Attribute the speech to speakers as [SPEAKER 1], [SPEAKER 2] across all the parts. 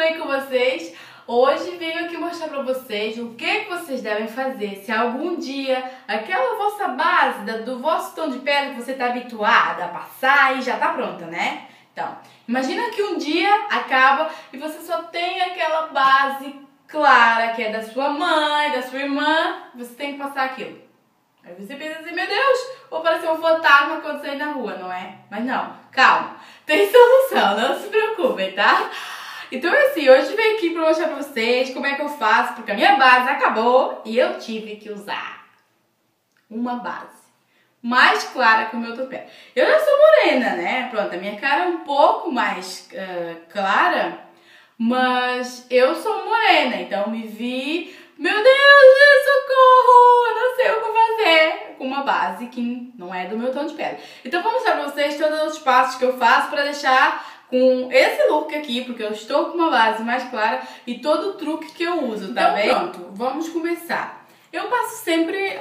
[SPEAKER 1] bem com vocês? Hoje venho aqui mostrar pra vocês o que vocês devem fazer se algum dia aquela vossa base do vosso tom de pele que você está habituada a passar e já tá pronta, né? Então, imagina que um dia acaba e você só tem aquela base clara que é da sua mãe, da sua irmã, você tem que passar aquilo. Aí você pensa assim, meu Deus, vou parecer um fantasma quando sair na rua, não é? Mas não, calma, tem solução, não se preocupem, tá? Então assim, hoje eu venho aqui pra mostrar pra vocês como é que eu faço, porque a minha base acabou e eu tive que usar uma base mais clara que o meu tom de pele. Eu já sou morena, né? Pronto, a minha cara é um pouco mais clara, mas eu sou morena, então me vi, meu Deus, socorro, eu não sei o que fazer com uma base que não é do meu tom de pele. Então vou mostrar pra vocês todos os passos que eu faço pra deixar com esse look aqui, porque eu estou com uma base mais clara e todo o truque que eu uso, tá bem? Pronto, vamos começar. Eu passo sempre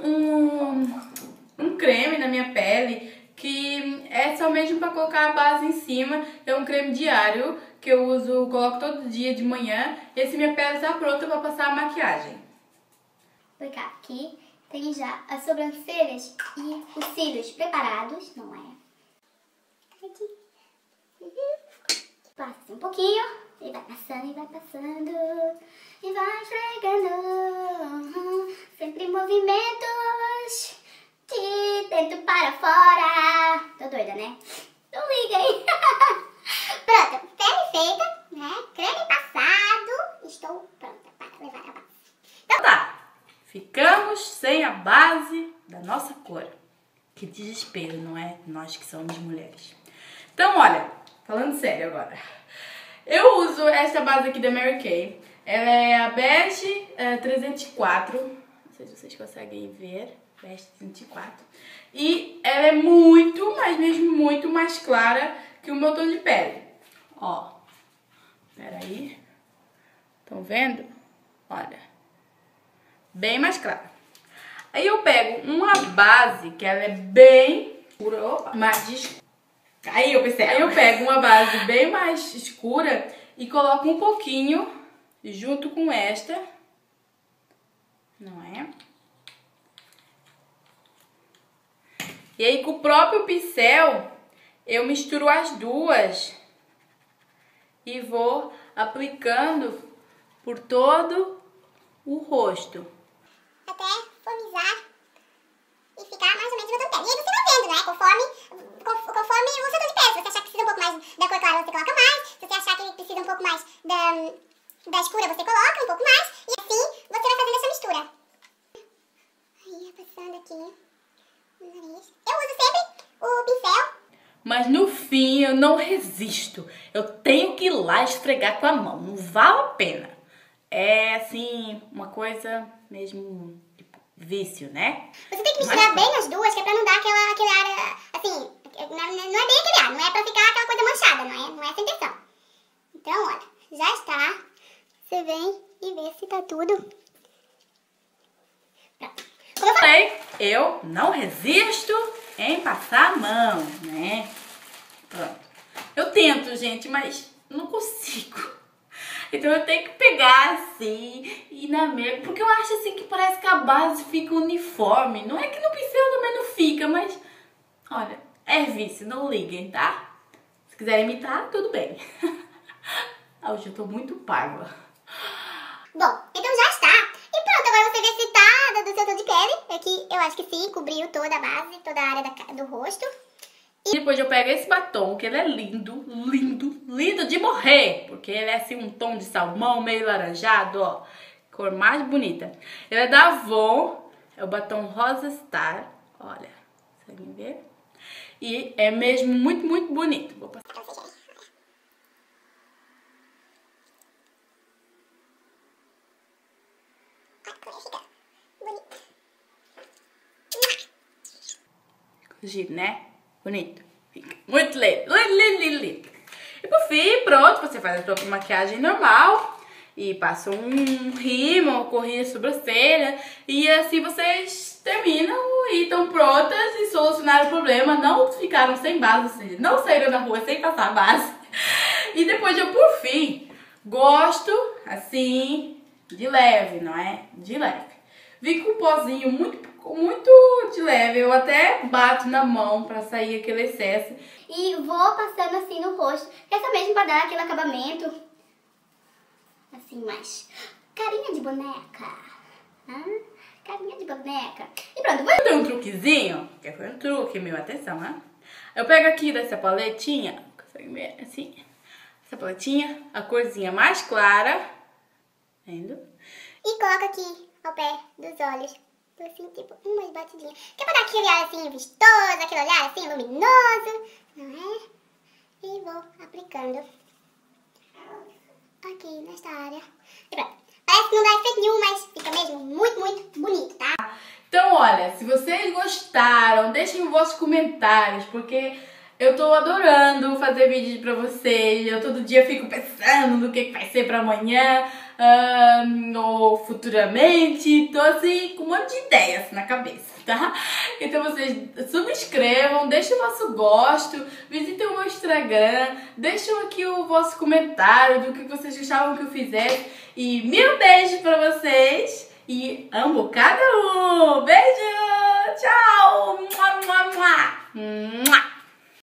[SPEAKER 1] um creme na minha pele que é só mesmo para colocar a base em cima. É um creme diário que eu uso, coloco todo dia de manhã e assim minha pele está pronta para passar a maquiagem.
[SPEAKER 2] Vou pegar aqui, tem já as sobrancelhas e os cílios preparados, não é? Aqui. Passa um pouquinho e vai passando e vai passando e vai esfregando, sempre movimentos de dentro para fora. Tô doida, né? Não liga aí. Pronto, pele feita, né? Creme passado, estou pronta para levar a base.
[SPEAKER 1] Então tá, ficamos sem a base da nossa cor. Que desespero, não é? Nós que somos mulheres. Então olha, falando sério agora, eu uso essa base aqui da Mary Kay. Ela é a Bege 304, não sei se vocês conseguem ver, Bege 304. E ela é muito, mas mesmo muito mais clara que o meu tom de pele. Ó, peraí, estão vendo? Olha, bem mais clara. Aí eu pego uma base que ela é bem escura, mais escura. Aí eu pego uma base bem mais escura e coloco um pouquinho junto com esta, não é? E aí com o próprio pincel eu misturo as duas e vou aplicando por todo o rosto.
[SPEAKER 2] Até formizar e ficar mais ou menos no tom de pele. E aí você vai vendo, né? Conforme o seu tom de pele. Se você achar que precisa um pouco mais da cor clara, você coloca mais. Se você achar que precisa um pouco mais da escura, você coloca um pouco mais. E assim você vai fazendo essa mistura. Aí, passando aqui no nariz. Eu uso sempre o pincel.
[SPEAKER 1] Mas no fim eu não resisto. Eu tenho que ir lá esfregar com a mão. Não vale a pena. É assim, uma coisa mesmo tipo vício, né?
[SPEAKER 2] Você tem que misturar bem as duas, que é pra não dar aquele ar, assim, não é bem aquele ar, não é pra ficar aquela coisa manchada, não é essa a intenção. Então, olha, já está. Você vem e vê se tá tudo. Pronto.
[SPEAKER 1] Como eu falei, eu não resisto em passar a mão, né? Pronto. Eu tento, gente, mas não consigo. Então eu tenho que pegar assim e na minha... Porque eu acho assim que parece que a base fica uniforme. Não é que no pincel também não fica, mas... Olha, é vício, não liguem, tá? Se quiserem imitar, tudo bem. Hoje eu tô muito parva.
[SPEAKER 2] Bom, então já está. E pronto, agora você vê se tá do seu tom de pele. Aqui eu acho que sim, cobriu toda a base, toda a área do rosto.
[SPEAKER 1] E depois eu pego esse batom, que ele é lindo, lindo, lindo de morrer. Porque ele é assim um tom de salmão, meio laranjado, ó. Cor mais bonita. Ele é da Avon, é o batom Rosa Star. Olha, conseguem ver? E é mesmo muito, muito bonito. Vou passar. Giro, né? Bonito. Fica muito lindo. Lindo. E por fim, pronto, você faz a sua maquiagem normal e passa um rímel, corrige a sobrancelha e assim vocês terminam e estão prontas e solucionaram o problema. Não ficaram sem base, não saíram na rua sem passar base. E depois eu, por fim, Gosto, assim, de leve, não é? De leve. Vi com um pozinho muito de leve. Eu até bato na mão pra sair aquele excesso.
[SPEAKER 2] E vou passando assim no rosto. Essa mesmo pra dar aquele acabamento. Assim, mais carinha de boneca. Carinha de boneca. E pronto, vou...
[SPEAKER 1] Tem um truquezinho, que foi um truque, meu, atenção, né? Eu pego aqui dessa paletinha, consegue ver assim? Essa paletinha, a corzinha mais clara, vendo?
[SPEAKER 2] E coloco aqui ao pé dos olhos. Tô assim, tipo, umas batidinhas. Que é pra dar aquele olhar assim vistoso, aquele olhar assim luminoso, não é? E vou aplicando aqui nesta área. E pronto. Parece que não dá efeito nenhum, mas fica mesmo muito bonito, tá?
[SPEAKER 1] Então, olha, se vocês gostaram, deixem os vossos comentários, porque eu tô adorando fazer vídeos pra vocês. Eu todo dia fico pensando no que vai ser pra amanhã, ou futuramente. Tô assim, com um monte de ideias na cabeça, tá? Então vocês subscrevam, deixem o vosso gosto, visitem o meu Instagram, deixem aqui o vosso comentário do que vocês gostavam que eu fizesse. E mil beijos pra vocês e amo cada um. Beijo! Tchau! Mua, mua, mua. Mua.